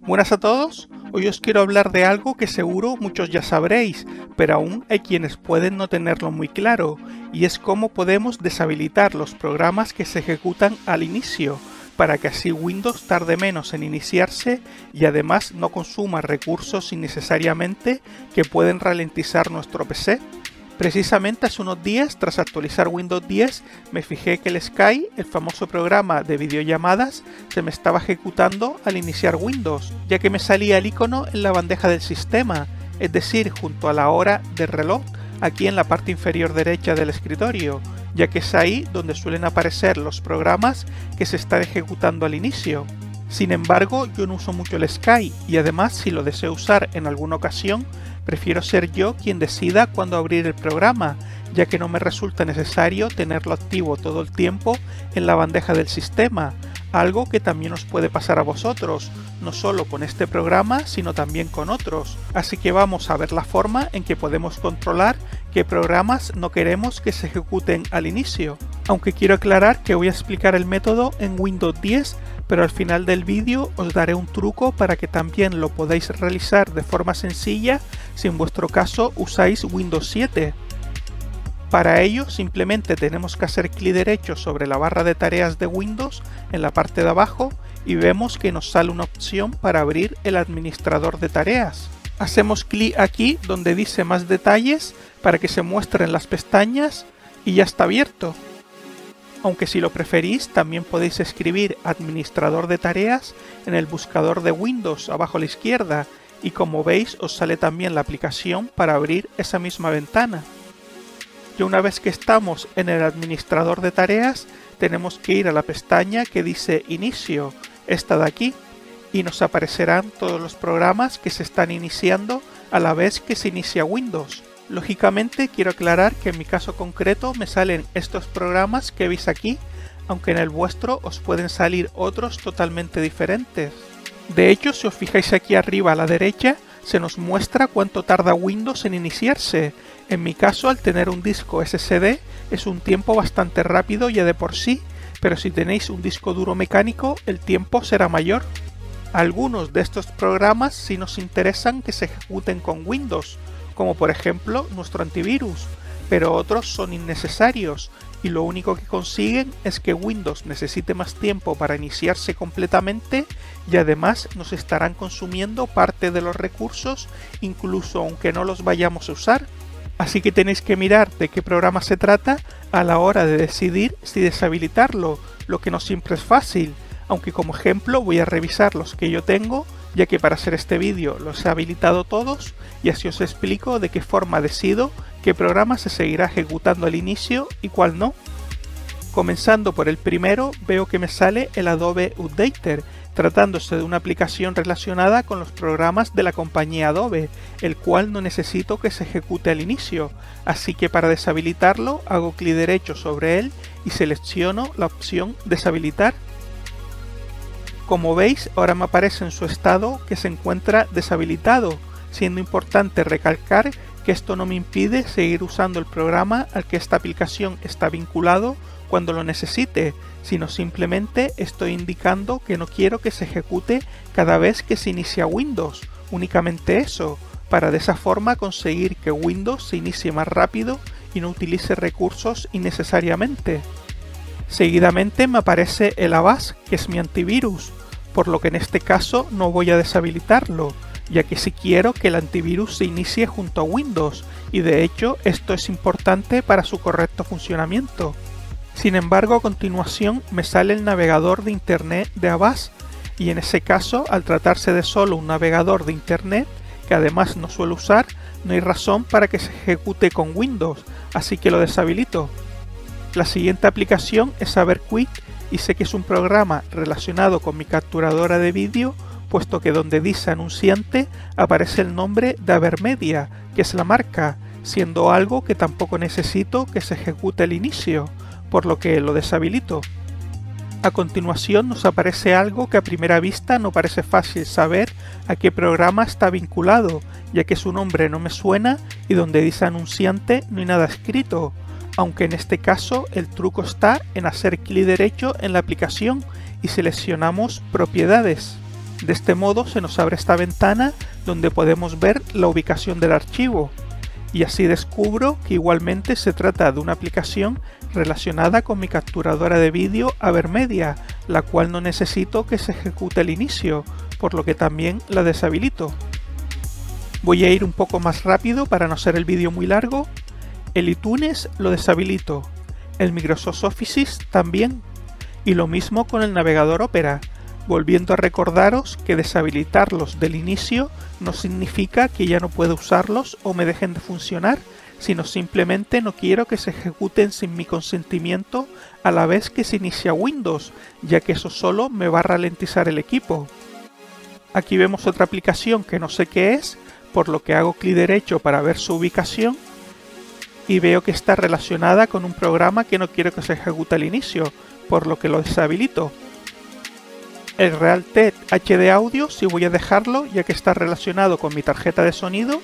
Buenas a todos, hoy os quiero hablar de algo que seguro muchos ya sabréis, pero aún hay quienes pueden no tenerlo muy claro, y es cómo podemos deshabilitar los programas que se ejecutan al inicio, para que así Windows tarde menos en iniciarse y además no consuma recursos innecesariamente que pueden ralentizar nuestro PC. Precisamente hace unos días, tras actualizar Windows 10, me fijé que el Sky, el famoso programa de videollamadas, se me estaba ejecutando al iniciar Windows, ya que me salía el icono en la bandeja del sistema, es decir, junto a la hora del reloj, aquí en la parte inferior derecha del escritorio, ya que es ahí donde suelen aparecer los programas que se están ejecutando al inicio. Sin embargo, yo no uso mucho el Sky y además si lo deseo usar en alguna ocasión, prefiero ser yo quien decida cuándo abrir el programa, ya que no me resulta necesario tenerlo activo todo el tiempo en la bandeja del sistema, algo que también os puede pasar a vosotros, no solo con este programa, sino también con otros. Así que vamos a ver la forma en que podemos controlar qué programas no queremos que se ejecuten al inicio. Aunque quiero aclarar que voy a explicar el método en Windows 10, pero al final del vídeo os daré un truco para que también lo podáis realizar de forma sencilla si en vuestro caso usáis Windows 7. Para ello simplemente tenemos que hacer clic derecho sobre la barra de tareas de Windows en la parte de abajo y vemos que nos sale una opción para abrir el administrador de tareas. Hacemos clic aquí donde dice más detalles para que se muestren las pestañas y ya está abierto. Aunque si lo preferís también podéis escribir administrador de tareas en el buscador de Windows abajo a la izquierda y como veis os sale también la aplicación para abrir esa misma ventana. Y una vez que estamos en el administrador de tareas tenemos que ir a la pestaña que dice inicio, esta de aquí, y nos aparecerán todos los programas que se están iniciando a la vez que se inicia Windows. Lógicamente quiero aclarar que en mi caso concreto me salen estos programas que veis aquí, aunque en el vuestro os pueden salir otros totalmente diferentes. De hecho, si os fijáis aquí arriba a la derecha, se nos muestra cuánto tarda Windows en iniciarse. En mi caso, al tener un disco SSD, es un tiempo bastante rápido ya de por sí, pero si tenéis un disco duro mecánico, el tiempo será mayor. Algunos de estos programas sí nos interesan que se ejecuten con Windows, como por ejemplo nuestro antivirus, pero otros son innecesarios y lo único que consiguen es que Windows necesite más tiempo para iniciarse completamente y además nos estarán consumiendo parte de los recursos incluso aunque no los vayamos a usar. Así que tenéis que mirar de qué programa se trata a la hora de decidir si deshabilitarlo, lo que no siempre es fácil, aunque como ejemplo voy a revisar los que yo tengo, ya que para hacer este vídeo los he habilitado todos y así os explico de qué forma decido qué programa se seguirá ejecutando al inicio y cuál no. Comenzando por el primero, veo que me sale el Adobe Updater, tratándose de una aplicación relacionada con los programas de la compañía Adobe, el cual no necesito que se ejecute al inicio, así que para deshabilitarlo hago clic derecho sobre él y selecciono la opción deshabilitar. Como veis, ahora me aparece en su estado que se encuentra deshabilitado, siendo importante recalcar que esto no me impide seguir usando el programa al que esta aplicación está vinculado cuando lo necesite, sino simplemente estoy indicando que no quiero que se ejecute cada vez que se inicia Windows, únicamente eso, para de esa forma conseguir que Windows se inicie más rápido y no utilice recursos innecesariamente. Seguidamente me aparece el Avast, que es mi antivirus, por lo que en este caso no voy a deshabilitarlo, ya que sí quiero que el antivirus se inicie junto a Windows, y de hecho esto es importante para su correcto funcionamiento. Sin embargo, a continuación me sale el navegador de Internet de Avast, y en ese caso, al tratarse de solo un navegador de Internet, que además no suelo usar, no hay razón para que se ejecute con Windows, así que lo deshabilito. La siguiente aplicación es AverQuick y sé que es un programa relacionado con mi capturadora de vídeo, puesto que donde dice anunciante aparece el nombre de Avermedia, que es la marca, siendo algo que tampoco necesito que se ejecute al inicio, por lo que lo deshabilito. A continuación nos aparece algo que a primera vista no parece fácil saber a qué programa está vinculado, ya que su nombre no me suena y donde dice anunciante no hay nada escrito, aunque en este caso el truco está en hacer clic derecho en la aplicación y seleccionamos propiedades. De este modo se nos abre esta ventana donde podemos ver la ubicación del archivo, y así descubro que igualmente se trata de una aplicación relacionada con mi capturadora de vídeo Avermedia, la cual no necesito que se ejecute al inicio, por lo que también la deshabilito. Voy a ir un poco más rápido para no hacer el vídeo muy largo. El iTunes lo deshabilito, el Microsoft Office también, y lo mismo con el navegador Opera, volviendo a recordaros que deshabilitarlos del inicio no significa que ya no pueda usarlos o me dejen de funcionar, sino simplemente no quiero que se ejecuten sin mi consentimiento a la vez que se inicia Windows, ya que eso solo me va a ralentizar el equipo. Aquí vemos otra aplicación que no sé qué es, por lo que hago clic derecho para ver su ubicación y veo que está relacionada con un programa que no quiero que se ejecute al inicio, por lo que lo deshabilito. El Realtek HD Audio sí voy a dejarlo, ya que está relacionado con mi tarjeta de sonido.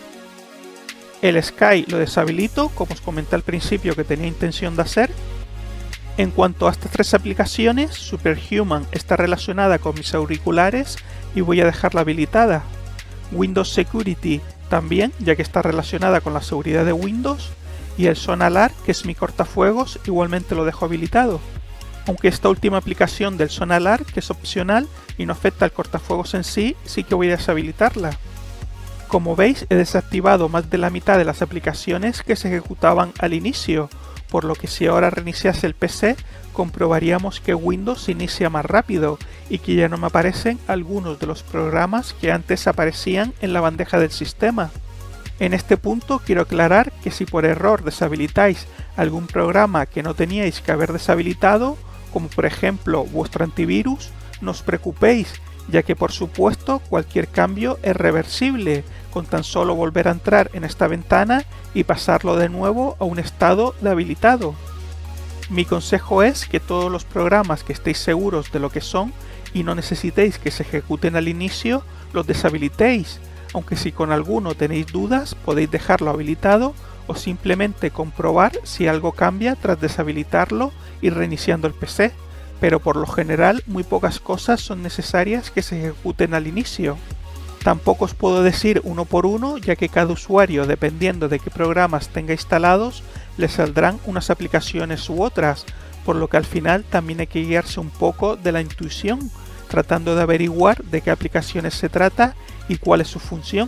El Sky lo deshabilito, como os comenté al principio que tenía intención de hacer. En cuanto a estas tres aplicaciones, Superhuman está relacionada con mis auriculares y voy a dejarla habilitada. Windows Security también, ya que está relacionada con la seguridad de Windows. Y el Sonalar, que es mi cortafuegos, igualmente lo dejo habilitado. Aunque esta última aplicación del Sonalar, que es opcional y no afecta al cortafuegos en sí, sí que voy a deshabilitarla. Como veis, he desactivado más de la mitad de las aplicaciones que se ejecutaban al inicio, por lo que si ahora reiniciase el PC, comprobaríamos que Windows se inicia más rápido y que ya no me aparecen algunos de los programas que antes aparecían en la bandeja del sistema. En este punto quiero aclarar que si por error deshabilitáis algún programa que no teníais que haber deshabilitado, como por ejemplo vuestro antivirus, no os preocupéis, ya que por supuesto cualquier cambio es reversible, con tan solo volver a entrar en esta ventana y pasarlo de nuevo a un estado de habilitado. Mi consejo es que todos los programas que estéis seguros de lo que son y no necesitéis que se ejecuten al inicio, los deshabilitéis, aunque si con alguno tenéis dudas podéis dejarlo habilitado o simplemente comprobar si algo cambia tras deshabilitarlo y reiniciando el PC, pero por lo general muy pocas cosas son necesarias que se ejecuten al inicio. Tampoco os puedo decir uno por uno, ya que cada usuario, dependiendo de qué programas tenga instalados, le saldrán unas aplicaciones u otras, por lo que al final también hay que guiarse un poco de la intuición, tratando de averiguar de qué aplicaciones se trata y cuál es su función.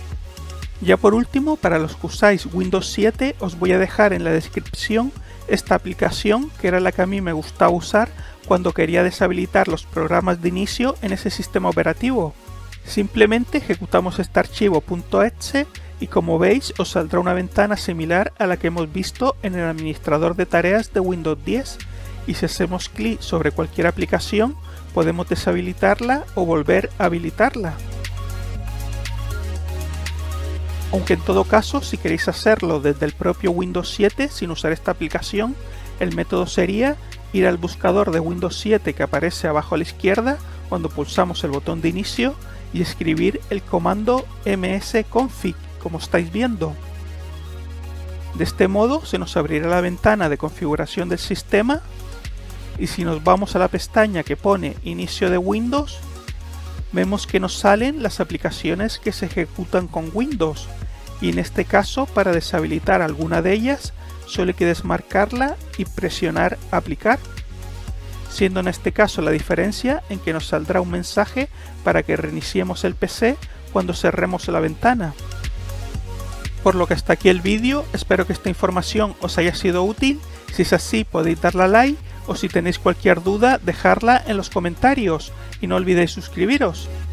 Ya por último, para los que usáis Windows 7, os voy a dejar en la descripción esta aplicación, que era la que a mí me gustaba usar cuando quería deshabilitar los programas de inicio en ese sistema operativo. Simplemente ejecutamos este archivo .exe y como veis os saldrá una ventana similar a la que hemos visto en el administrador de tareas de Windows 10, y si hacemos clic sobre cualquier aplicación podemos deshabilitarla o volver a habilitarla. Aunque en todo caso, si queréis hacerlo desde el propio Windows 7 sin usar esta aplicación, el método sería ir al buscador de Windows 7 que aparece abajo a la izquierda cuando pulsamos el botón de inicio y escribir el comando msconfig, como estáis viendo. De este modo se nos abrirá la ventana de configuración del sistema, y si nos vamos a la pestaña que pone inicio de Windows, vemos que nos salen las aplicaciones que se ejecutan con Windows, y en este caso para deshabilitar alguna de ellas solo hay que desmarcarla y presionar aplicar, siendo en este caso la diferencia en que nos saldrá un mensaje para que reiniciemos el PC cuando cerremos la ventana. Por lo que hasta aquí el vídeo, espero que esta información os haya sido útil. Si es así podéis darle a like, o si tenéis cualquier duda dejarla en los comentarios y no olvidéis suscribiros.